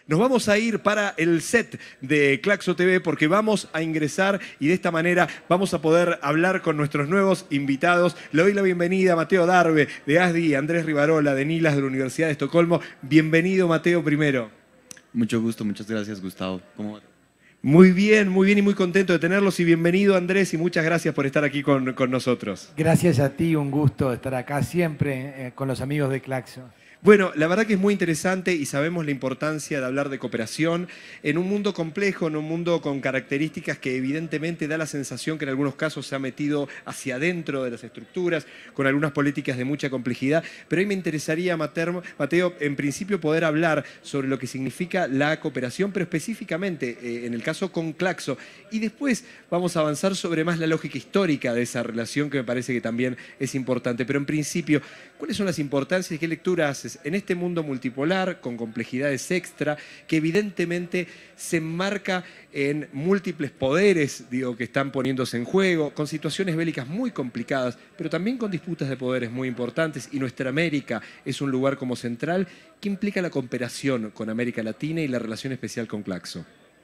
Nos vamos a ir para el set de Claxo TV porque vamos a ingresar y de esta manera vamos a poder hablar con nuestros nuevos invitados. Le doy la bienvenida a Mateo Darbe de ASDI, Andrés Rivarola de NILAS de la Universidad de Estocolmo. Bienvenido, Mateo, primero. Mucho gusto, muchas gracias, Gustavo. ¿Cómo va? Muy bien y muy contento de tenerlos y bienvenido, Andrés, y muchas gracias por estar aquí con nosotros. Gracias a ti, un gusto estar acá siempre con los amigos de Claxo. Bueno, la verdad que es muy interesante y sabemos la importancia de hablar de cooperación en un mundo complejo, en un mundo con características que evidentemente da la sensación que en algunos casos se ha metido hacia adentro de las estructuras, con algunas políticas de mucha complejidad. Pero hoy me interesaría, Mateo, en principio poder hablar sobre lo que significa la cooperación, pero específicamente en el caso con Claxo. Y después vamos a avanzar sobre más la lógica histórica de esa relación que me parece que también es importante. Pero en principio, ¿cuáles son las importancias y qué lectura haces en este mundo multipolar, con complejidades extra, que evidentemente se enmarca en múltiples poderes, que están poniéndose en juego, con situaciones bélicas muy complicadas, pero también con disputas de poderes muy importantes, y nuestra América es un lugar como central? ¿Qué implica la cooperación con América Latina y la relación especial con Claxo?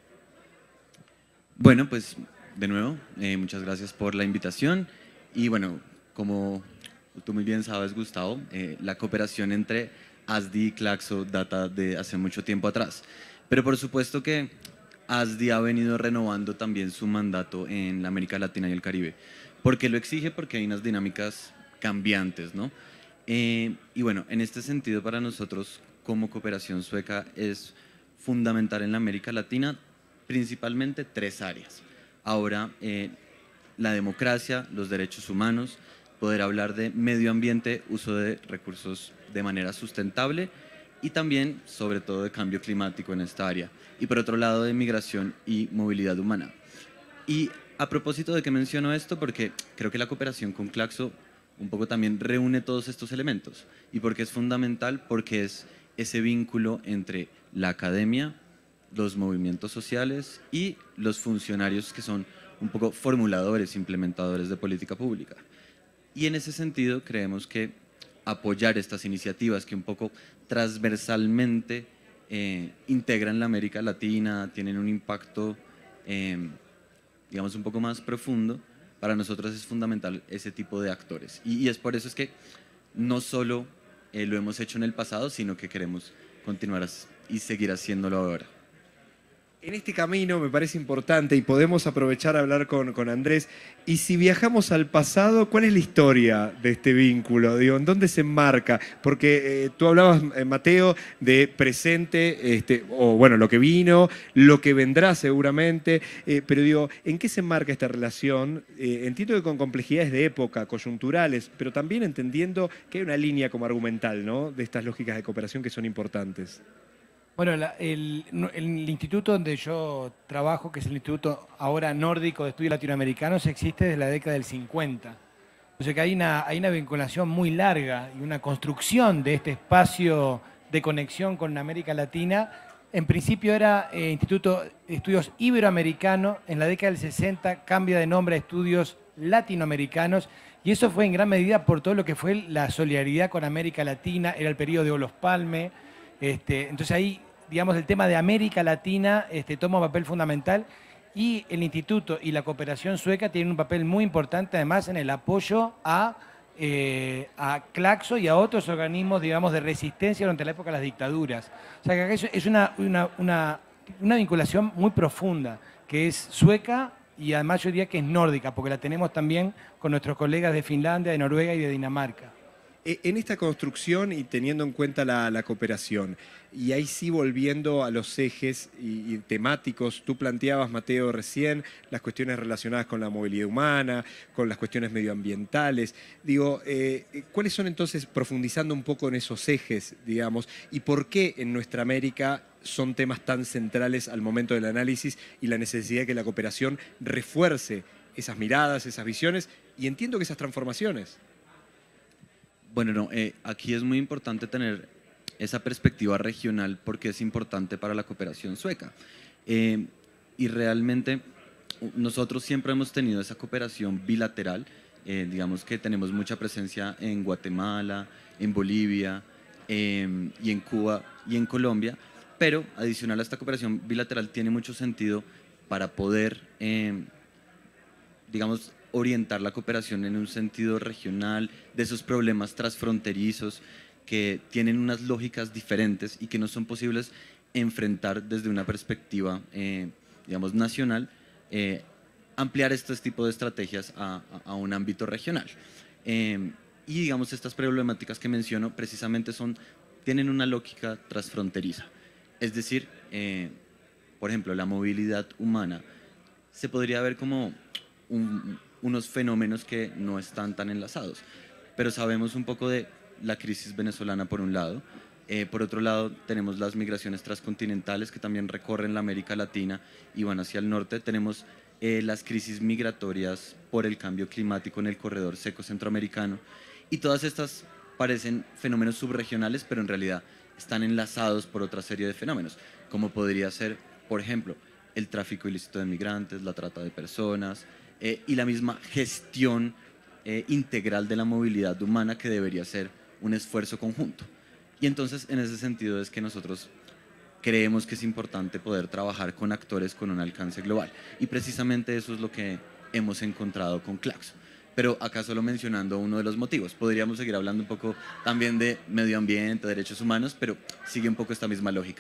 Bueno, pues de nuevo, muchas gracias por la invitación. Y bueno, como tú muy bien sabes, Gustavo, la cooperación entre ASDI y Claxo data de hace mucho tiempo atrás. Pero por supuesto que ASDI ha venido renovando también su mandato en la América Latina y el Caribe. ¿Por qué lo exige? Porque hay unas dinámicas cambiantes, ¿no? Y bueno, en este sentido para nosotros como cooperación sueca es fundamental en la América Latina principalmente tres áreas. Ahora, la democracia, los derechos humanos, poder hablar de medio ambiente, uso de recursos de manera sustentable y también, sobre todo, de cambio climático en esta área. Y por otro lado, de migración y movilidad humana. Y a propósito de que menciono esto, porque creo que la cooperación con Claxo un poco también reúne todos estos elementos. ¿Y por qué es fundamental? Porque es ese vínculo entre la academia, los movimientos sociales y los funcionarios que son un poco formuladores, implementadores de política pública. Y en ese sentido creemos que apoyar estas iniciativas que un poco transversalmente integran la América Latina, tienen un impacto, digamos, un poco más profundo, para nosotros es fundamental ese tipo de actores. Y es por eso es que no solo lo hemos hecho en el pasado, sino que queremos continuar y seguir haciéndolo ahora. En este camino me parece importante y podemos aprovechar a hablar con Andrés. Y si viajamos al pasado, ¿cuál es la historia de este vínculo? ¿En dónde se enmarca? Porque tú hablabas, Mateo, de presente, o bueno, lo que vino, lo que vendrá seguramente, pero ¿en qué se enmarca esta relación? Entiendo que con complejidades de época, coyunturales, pero también entendiendo que hay una línea como argumental, ¿no?, de estas lógicas de cooperación que son importantes. Bueno, el instituto donde yo trabajo, que es el Instituto ahora Nórdico de Estudios Latinoamericanos, existe desde la década del 50. O sea que hay una vinculación muy larga y una construcción de este espacio de conexión con América Latina. En principio era Instituto de Estudios Iberoamericano, en la década del 60 cambia de nombre a Estudios Latinoamericanos, y eso fue en gran medida por todo lo que fue la solidaridad con América Latina, era el periodo de Olof Palme. Entonces ahí, digamos, el tema de América Latina toma un papel fundamental, y el instituto y la cooperación sueca tienen un papel muy importante además en el apoyo a Claxo y a otros organismos, digamos, de resistencia durante la época de las dictaduras. O sea que es una vinculación muy profunda, que es sueca y además yo diría que es nórdica, porque la tenemos también con nuestros colegas de Finlandia, de Noruega y de Dinamarca. En esta construcción y teniendo en cuenta la cooperación, y ahí sí volviendo a los ejes y temáticos, tú planteabas, Mateo, recién las cuestiones relacionadas con la movilidad humana, con las cuestiones medioambientales. ¿Cuáles son entonces, profundizando un poco en esos ejes, digamos, y por qué en nuestra América son temas tan centrales al momento del análisis y la necesidad de que la cooperación refuerce esas miradas, esas visiones y entiendo que esas transformaciones? Bueno, no, aquí es muy importante tener esa perspectiva regional porque es importante para la cooperación sueca. Y realmente nosotros siempre hemos tenido esa cooperación bilateral, digamos que tenemos mucha presencia en Guatemala, en Bolivia y en Cuba y en Colombia, pero adicional a esta cooperación bilateral tiene mucho sentido para poder, digamos, orientar la cooperación en un sentido regional, de esos problemas transfronterizos que tienen unas lógicas diferentes y que no son posibles enfrentar desde una perspectiva, digamos, nacional, ampliar este tipo de estrategias a un ámbito regional. Y digamos, estas problemáticas que menciono precisamente tienen una lógica transfronteriza. Es decir, por ejemplo, la movilidad humana se podría ver como unos fenómenos que no están tan enlazados, pero sabemos un poco de la crisis venezolana por un lado, por otro lado tenemos las migraciones transcontinentales que también recorren la América Latina y van hacia el norte, tenemos las crisis migratorias por el cambio climático en el corredor seco centroamericano, y todas estas parecen fenómenos subregionales, pero en realidad están enlazados por otra serie de fenómenos, como podría ser, por ejemplo, el tráfico ilícito de migrantes, la trata de personas y la misma gestión integral de la movilidad humana, que debería ser un esfuerzo conjunto. Y entonces, en ese sentido es que nosotros creemos que es importante poder trabajar con actores con un alcance global. Y precisamente eso es lo que hemos encontrado con Claxo. Pero acá solo mencionando uno de los motivos. Podríamos seguir hablando un poco también de medio ambiente, derechos humanos, pero sigue un poco esta misma lógica.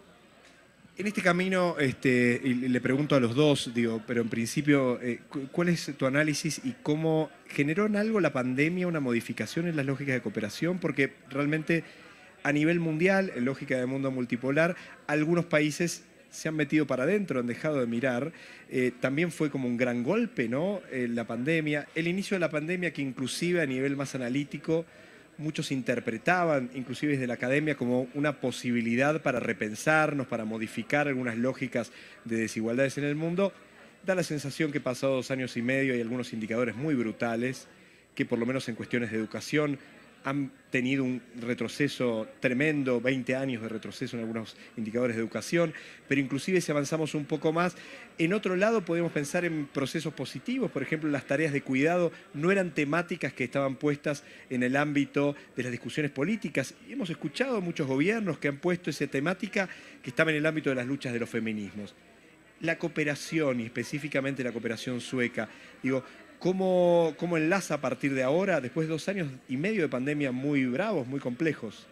En este camino, y le pregunto a los dos, digo, pero en principio, ¿cuál es tu análisis y cómo generó en algo la pandemia una modificación en las lógicas de cooperación? Porque realmente a nivel mundial, en lógica de mundo multipolar, algunos países se han metido para adentro, han dejado de mirar. También fue como un gran golpe, ¿no? La pandemia, el inicio de la pandemia, que inclusive a nivel más analítico muchos interpretaban, inclusive desde la academia, como una posibilidad para repensarnos, para modificar algunas lógicas de desigualdades en el mundo. Da la sensación que pasados 2 años y medio hay algunos indicadores muy brutales que, por lo menos en cuestiones de educación, han tenido un retroceso tremendo, 20 años de retroceso en algunos indicadores de educación, pero inclusive si avanzamos un poco más, en otro lado podemos pensar en procesos positivos. Por ejemplo, las tareas de cuidado no eran temáticas que estaban puestas en el ámbito de las discusiones políticas, y hemos escuchado muchos gobiernos que han puesto esa temática que estaba en el ámbito de las luchas de los feminismos. La cooperación, y específicamente la cooperación sueca, digo, ¿cómo enlaza a partir de ahora, después de 2 años y medio de pandemia muy bravos, muy complejos?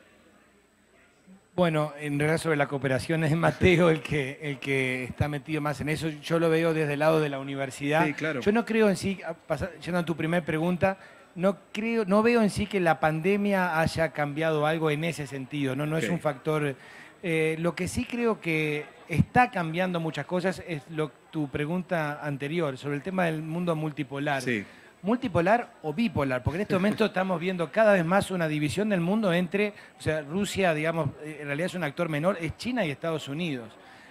Bueno, en realidad sobre la cooperación es Mateo el que está metido más en eso. Yo lo veo desde el lado de la universidad. Sí, claro. Yo no creo en sí, yendo a tu primera pregunta, no veo en sí que la pandemia haya cambiado algo en ese sentido, no es un factor. Lo que sí creo que está cambiando muchas cosas es tu pregunta anterior sobre el tema del mundo multipolar. Sí. Multipolar o bipolar, porque en este momento estamos viendo cada vez más una división del mundo entre, o sea, Rusia, digamos, en realidad es un actor menor, es China y Estados Unidos.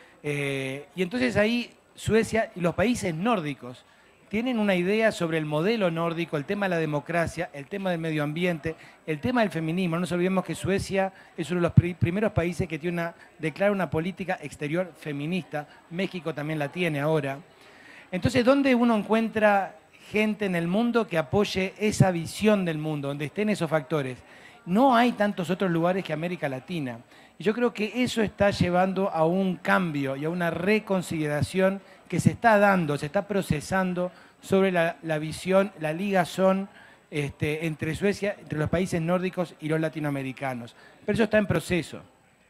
Y entonces ahí Suecia y los países nórdicos tienen una idea sobre el modelo nórdico, el tema de la democracia, el tema del medio ambiente, el tema del feminismo. No nos olvidemos que Suecia es uno de los primeros países que declara una política exterior feminista. México también la tiene ahora. Entonces, ¿dónde uno encuentra gente en el mundo que apoye esa visión del mundo, donde estén esos factores? No hay tantos otros lugares que América Latina. Y yo creo que eso está llevando a un cambio y a una reconsideración que se está dando, se está procesando sobre la visión, la ligazón entre Suecia, entre los países nórdicos y los latinoamericanos. Pero eso está en proceso.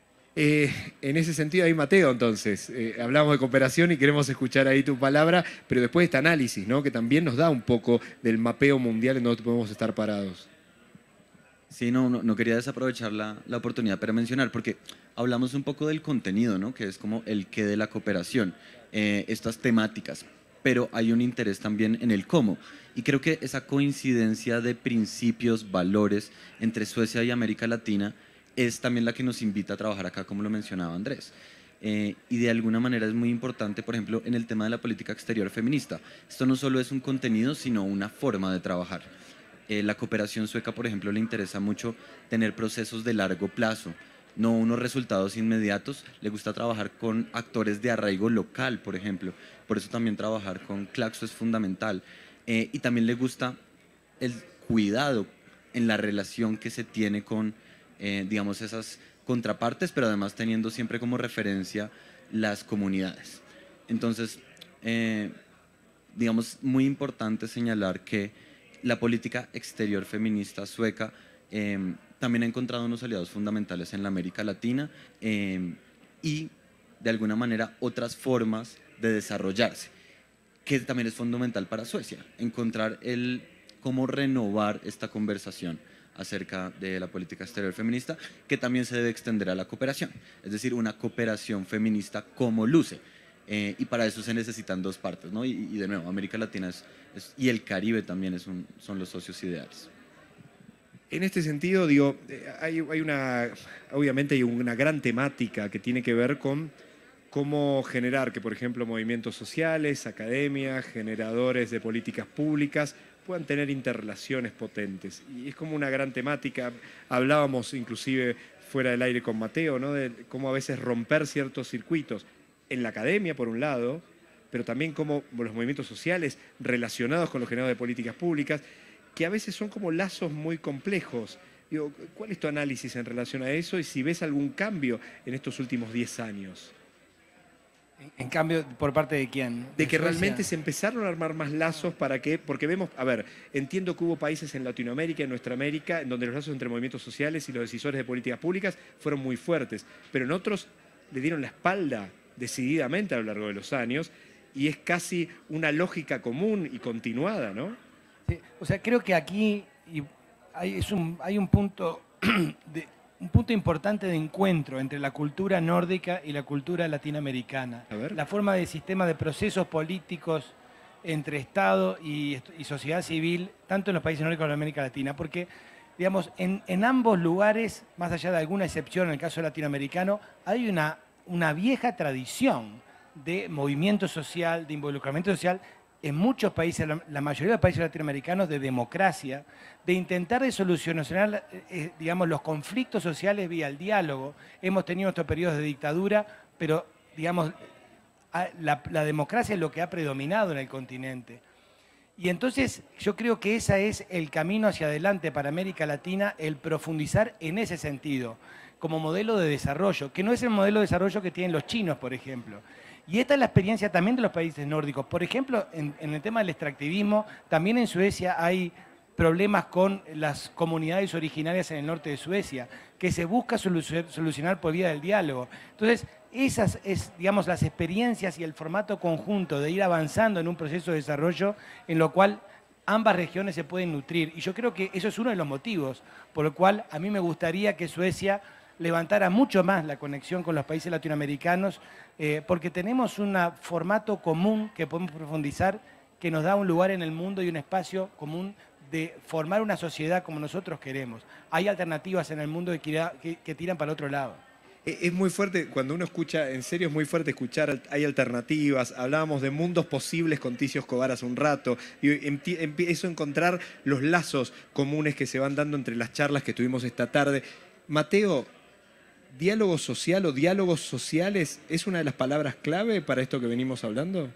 En ese sentido, ahí Mateo, entonces, hablamos de cooperación y queremos escuchar ahí tu palabra, pero después este análisis, ¿no?, que también nos da un poco del mapeo mundial en donde podemos estar parados. Sí, no quería desaprovechar la oportunidad para mencionar, porque hablamos un poco del contenido, ¿no?, que es como el qué de la cooperación, estas temáticas, pero hay un interés también en el cómo. Y creo que esa coincidencia de principios, valores entre Suecia y América Latina es también la que nos invita a trabajar acá, como lo mencionaba Andrés. Y de alguna manera es muy importante, por ejemplo, en el tema de la política exterior feminista. Esto no solo es un contenido, sino una forma de trabajar. La cooperación sueca, por ejemplo, le interesa mucho tener procesos de largo plazo, no unos resultados inmediatos. Le gusta trabajar con actores de arraigo local, por ejemplo. Por eso también trabajar con Claxo es fundamental. Y también le gusta el cuidado en la relación que se tiene con, digamos, esas contrapartes, pero además teniendo siempre como referencia las comunidades. Entonces, digamos, muy importante señalar que la política exterior feminista sueca también ha encontrado unos aliados fundamentales en la América Latina y de alguna manera otras formas de desarrollarse, que también es fundamental para Suecia, encontrar cómo renovar esta conversación acerca de la política exterior feminista, que también se debe extender a la cooperación, es decir, una cooperación feminista como luce. Y para eso se necesitan dos partes, ¿no? Y de nuevo, América Latina y el Caribe también son los socios ideales. En este sentido, digo, obviamente hay una gran temática que tiene que ver con cómo generar que, por ejemplo, movimientos sociales, academias, generadores de políticas públicas puedan tener interrelaciones potentes. Y es como una gran temática. Hablábamos inclusive fuera del aire con Mateo, ¿no? De cómo a veces romper ciertos circuitos en la academia, por un lado, pero también cómo los movimientos sociales relacionados con los generadores de políticas públicas, que a veces son como lazos muy complejos. Digo, ¿cuál es tu análisis en relación a eso y si ves algún cambio en estos últimos 10 años? En cambio, ¿por parte de quién? De que Suecia. realmente se empezaron a armar más lazos para que, porque vemos, a ver, entiendo que hubo países en Latinoamérica, en nuestra América, en donde los lazos entre movimientos sociales y los decisores de políticas públicas fueron muy fuertes, pero en otros le dieron la espalda decididamente a lo largo de los años y es casi una lógica común y continuada, ¿no? Sí, o sea, creo que aquí hay un punto un punto importante de encuentro entre la cultura nórdica y la cultura latinoamericana. A ver. La forma de sistema de procesos políticos entre Estado y sociedad civil, tanto en los países nórdicos como en América Latina, porque, digamos, en ambos lugares, más allá de alguna excepción en el caso latinoamericano, hay una vieja tradición de movimiento social, de involucramiento social, en muchos países, la mayoría de los países latinoamericanos, de democracia, de intentar de solucionar, digamos, los conflictos sociales vía el diálogo. Hemos tenido nuestros periodos de dictadura, pero, digamos, la democracia es lo que ha predominado en el continente. Y entonces yo creo que ese es el camino hacia adelante para América Latina, el profundizar en ese sentido, como modelo de desarrollo, que no es el modelo de desarrollo que tienen los chinos, por ejemplo. Y esta es la experiencia también de los países nórdicos. Por ejemplo, en el tema del extractivismo, también en Suecia hay problemas con las comunidades originarias en el norte de Suecia, que se busca solucionar por vía del diálogo. Entonces, esas es, digamos, las experiencias y el formato conjunto de ir avanzando en un proceso de desarrollo en lo cual ambas regiones se pueden nutrir. Y yo creo que eso es uno de los motivos por el cual a mí me gustaría que Suecia levantara mucho más la conexión con los países latinoamericanos, porque tenemos un formato común que podemos profundizar, que nos da un lugar en el mundo y un espacio común de formar una sociedad como nosotros queremos. Hay alternativas en el mundo que tiran para el otro lado. Es muy fuerte, cuando uno escucha, en serio es muy fuerte escuchar, hay alternativas, hablábamos de mundos posibles con Ticio Escobar hace un rato, y empiezo a encontrar los lazos comunes que se van dando entre las charlas que tuvimos esta tarde. Mateo, ¿diálogo social o diálogos sociales es una de las palabras clave para esto que venimos hablando?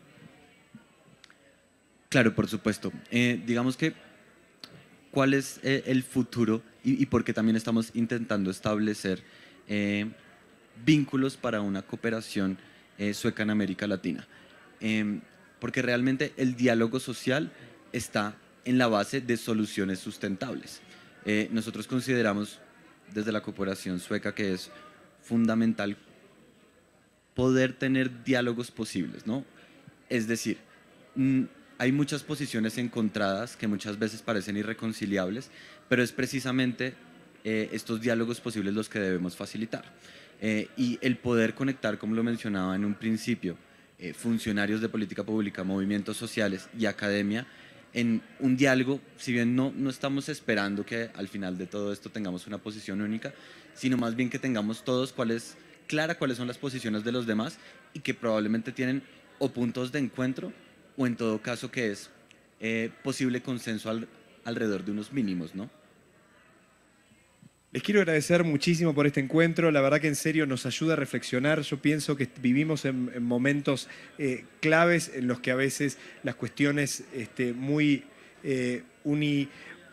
Claro, por supuesto. Digamos que, ¿cuál es el futuro? Y porque también estamos intentando establecer vínculos para una cooperación sueca en América Latina. Porque realmente el diálogo social está en la base de soluciones sustentables. Nosotros consideramos desde la cooperación sueca que es fundamental poder tener diálogos posibles, ¿no? Es decir, hay muchas posiciones encontradas que muchas veces parecen irreconciliables, pero es precisamente estos diálogos posibles los que debemos facilitar. Y el poder conectar, como lo mencionaba en un principio, funcionarios de política pública, movimientos sociales y academia, en un diálogo, si bien no estamos esperando que al final de todo esto tengamos una posición única, sino más bien que tengamos todos cuáles son las posiciones de los demás y que probablemente tienen o puntos de encuentro o en todo caso que es posible consenso alrededor de unos mínimos, ¿no? Les quiero agradecer muchísimo por este encuentro, la verdad que en serio nos ayuda a reflexionar. Yo pienso que vivimos en momentos claves en los que a veces las cuestiones muy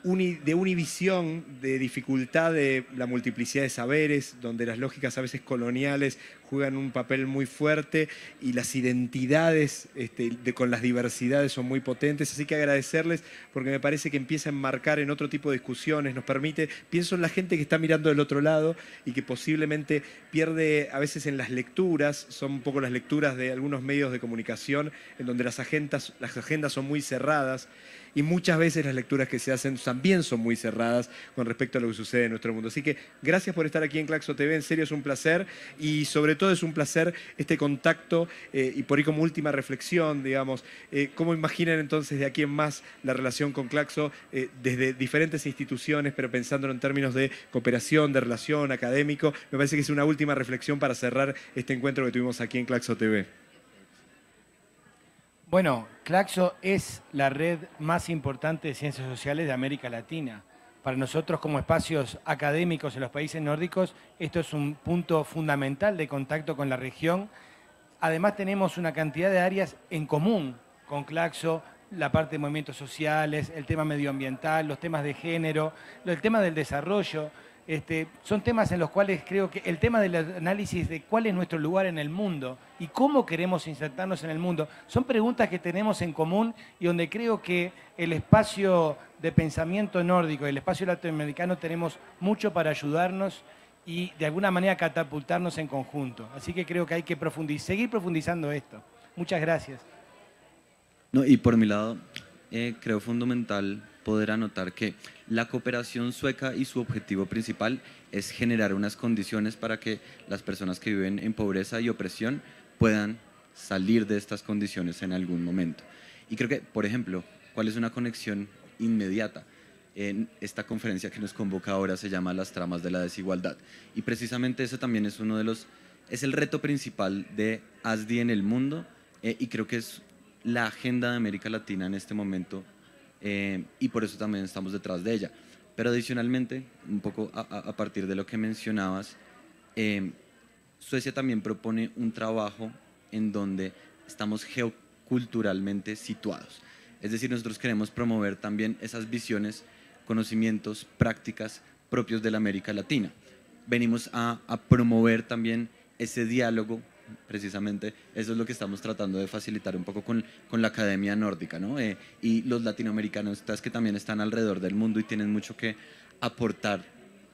de univisión, de dificultad de la multiplicidad de saberes, donde las lógicas a veces coloniales juegan un papel muy fuerte y las identidades con las diversidades son muy potentes. Así que agradecerles porque me parece que empieza a enmarcar en otro tipo de discusiones, nos permite, pienso en la gente que está mirando del otro lado y que posiblemente pierde a veces en las lecturas, son un poco las lecturas de algunos medios de comunicación en donde las agendas son muy cerradas. Y muchas veces las lecturas que se hacen también son muy cerradas con respecto a lo que sucede en nuestro mundo. Así que gracias por estar aquí en Claxo TV, en serio es un placer y sobre todo es un placer este contacto y por ahí como última reflexión, digamos, ¿cómo imaginan entonces de aquí en más la relación con Claxo desde diferentes instituciones, pero pensándolo en términos de cooperación, de relación, académico? Me parece que es una última reflexión para cerrar este encuentro que tuvimos aquí en Claxo TV. Bueno, Claxo es la red más importante de ciencias sociales de América Latina. Para nosotros como espacios académicos en los países nórdicos, esto es un punto fundamental de contacto con la región. Además tenemos una cantidad de áreas en común con Claxo, la parte de movimientos sociales, el tema medioambiental, los temas de género, el tema del desarrollo. Son temas en los cuales creo que el tema del análisis de cuál es nuestro lugar en el mundo y cómo queremos insertarnos en el mundo, son preguntas que tenemos en común y donde creo que el espacio de pensamiento nórdico y el espacio latinoamericano tenemos mucho para ayudarnos y de alguna manera catapultarnos en conjunto. Así que creo que hay que seguir profundizando esto. Muchas gracias. No, y por mi lado, creo fundamental poder anotar que la cooperación sueca y su objetivo principal es generar unas condiciones para que las personas que viven en pobreza y opresión puedan salir de estas condiciones en algún momento. Y creo que, por ejemplo, ¿cuál es una conexión inmediata? En esta conferencia que nos convoca ahora se llama Las tramas de la desigualdad. Y precisamente eso también es es el reto principal de ASDI en el mundo y creo que es la agenda de América Latina en este momento y por eso también estamos detrás de ella. Pero adicionalmente, un poco a partir de lo que mencionabas, Suecia también propone un trabajo en donde estamos geoculturalmente situados. Es decir, nosotros queremos promover también esas visiones, conocimientos, prácticas propios de la América Latina. Venimos a promover también ese diálogo. Precisamente eso es lo que estamos tratando de facilitar un poco con la academia nórdica, ¿no? Y los latinoamericanos que también están alrededor del mundo y tienen mucho que aportar.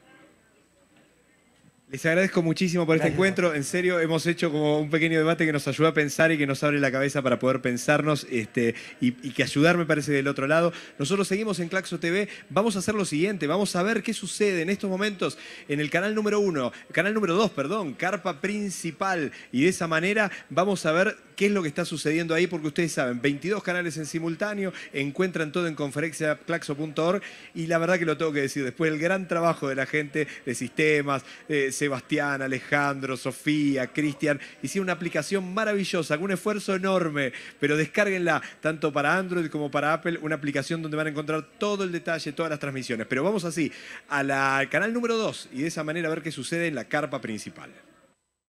Les agradezco muchísimo por este encuentro. En serio, hemos hecho como un pequeño debate que nos ayuda a pensar y que nos abre la cabeza para poder pensarnos y que ayudar me parece del otro lado. Nosotros seguimos en Claxo TV. Vamos a hacer lo siguiente. Vamos a ver qué sucede en estos momentos en el canal número 2, Carpa Principal. Y de esa manera vamos a ver qué es lo que está sucediendo ahí, porque ustedes saben, 22 canales en simultáneo, encuentran todo en conferenciaclaxo.org y la verdad que lo tengo que decir, después del gran trabajo de la gente de sistemas, Sebastián, Alejandro, Sofía, Cristian, hicieron una aplicación maravillosa, con un esfuerzo enorme, pero descárguenla tanto para Android como para Apple, una aplicación donde van a encontrar todo el detalle, todas las transmisiones. Pero vamos así, al canal número 2 y de esa manera a ver qué sucede en la Carpa Principal.